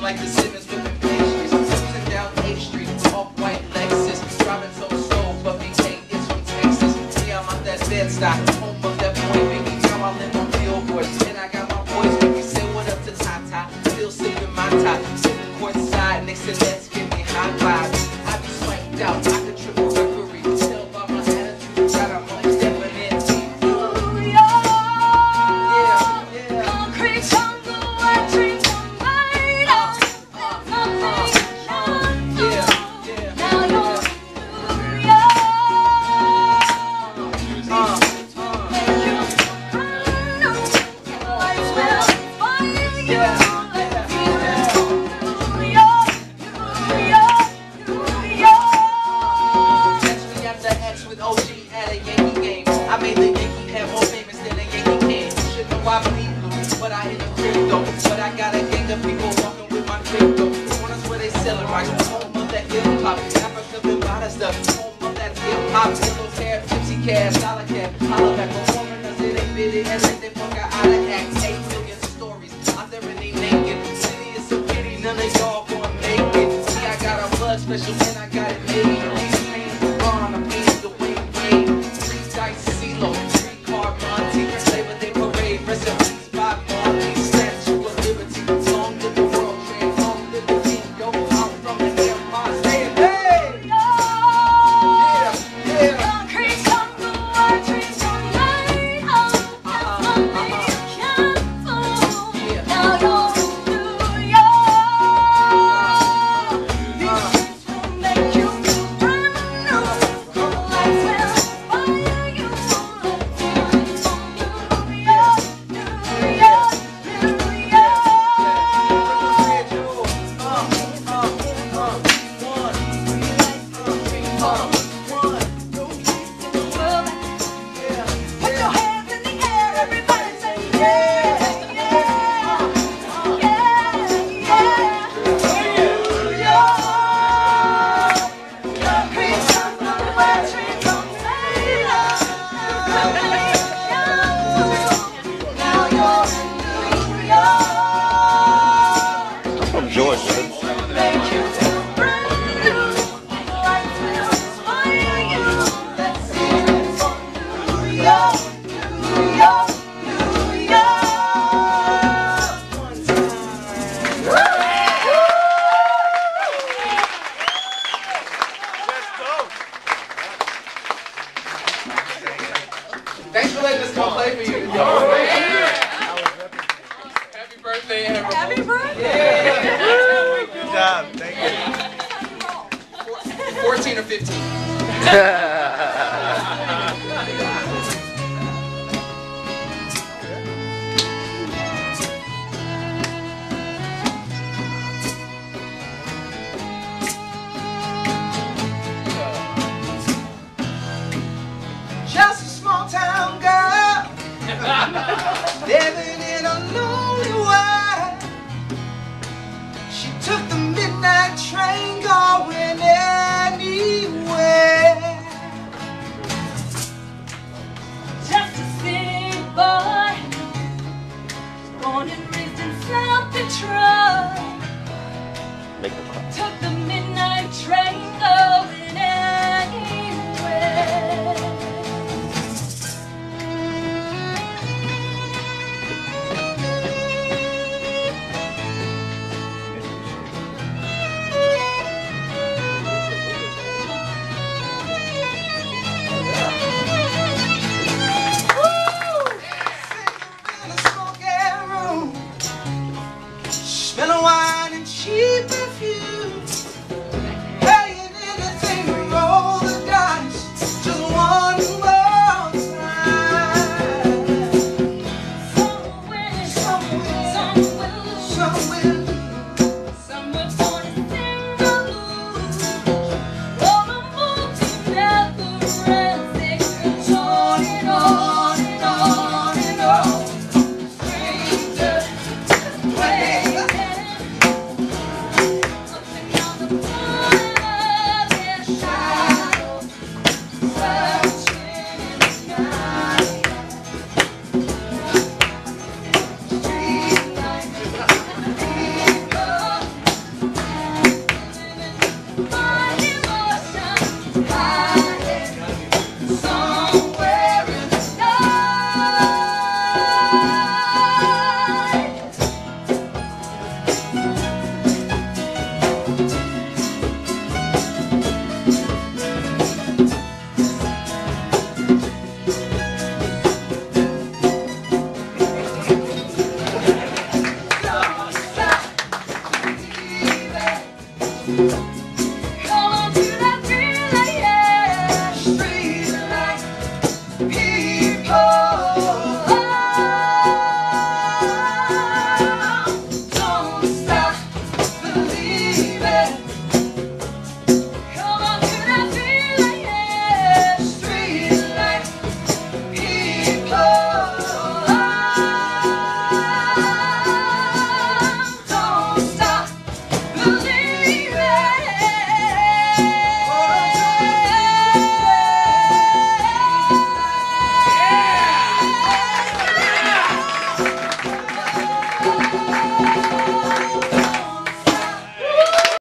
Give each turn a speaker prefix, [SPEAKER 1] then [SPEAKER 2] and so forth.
[SPEAKER 1] like the Simmons whipping pastries. Cruising down A Street, off-white Lexus. Driving so slow, but BK is from Texas. See, I'm out that Bed-Stuy, home of that boy Biggie. Now I live on billboards, and I got my boys with me. Say what up to Tata, still sipping my top. Sitting courtside next to Nets, give me high vibes. I be swiped out, I could triple referee. Tell by my attitude, got a home stepping in deep. Concrete jungle, wet dreams are made of. Now you're New York. With OG at a Yankee game, I made the Yankee head more famous than a Yankee can. Should know I bleed blue, but I hit a crypto. But I got a gang of people walking with my crypto. The corners where they selling right, home of that hip hop. Africa been by that stuff, home of that hip hop. Yellow hair, gypsy cash, dollar cash. Holla back on foreigners, it ain't fitted and let them fuck out of act. 8 million stories out there and they naked. City is so pretty, none of y'all gonna make it. See, I got a blood special and I got it made. Thanks for letting us come play for you today. Happy birthday, Amber. Happy birthday.
[SPEAKER 2] Good job. Thank you.
[SPEAKER 1] 14 or 15.
[SPEAKER 3] Just a small town girl living in a lonely world. She took the midnight train going anywhere.
[SPEAKER 4] Just a city boy, born and raised in South Detroit. Took the midnight train going anywhere.
[SPEAKER 3] Smelling wine and cheap perfume, paying anything to roll the dice just one more time.
[SPEAKER 4] Some will, some will born in Singapore. All the moves never ends. They go on and on and on and on. Stranger, waiting. Thank you.